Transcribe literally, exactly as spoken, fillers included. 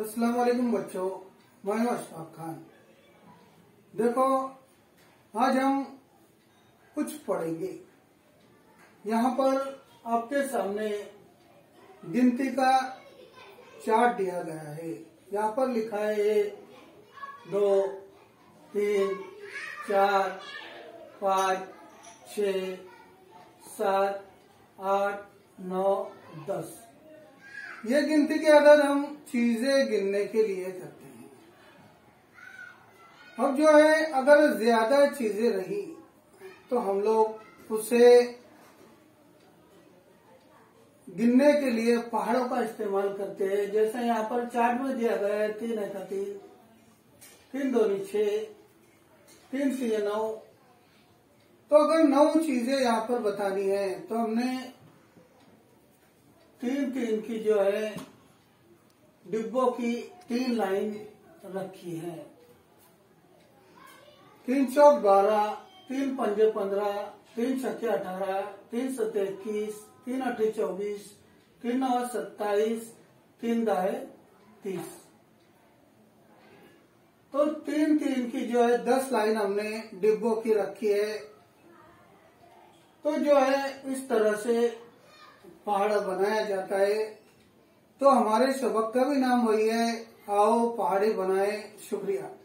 अस्सलाम वालेकुम बच्चों, मैं हूं अशफाक खान। देखो, आज हम कुछ पढ़ेंगे। यहाँ पर आपके सामने गिनती का चार्ट दिया गया है। यहाँ पर लिखा है एक, दो, तीन, चार, पाँच, छ, सात, आठ, नौ, दस। ये गिनती के अदद हम चीजें गिनने के लिए करते हैं। अब जो है, अगर ज्यादा चीजें रही तो हम लोग उसे गिनने के लिए पहाड़ों का इस्तेमाल करते हैं। जैसे यहाँ पर चार्ट में दिया गया है, तीन है का तीन, तीन दोनी छह, तीन तीन नौ। तो अगर नौ चीजें यहाँ पर बतानी है तो हमने तीन तीन की जो है डिब्बों की तीन लाइन रखी है। तीन चौक बारह, तीन पंजे पंद्रह, तीन छक्के अठारह, तीन सत्ते इक्कीस, तीन अठे चौबीस, तीन नौ सत्ताईस, तीन दाए तीस। तो तीन तीन की जो है दस लाइन हमने डिब्बों की रखी है। तो जो है इस तरह से पहाड़ बनाया जाता है। तो हमारे सबक का भी नाम वही है, आओ पहाड़ी बनाए। शुक्रिया।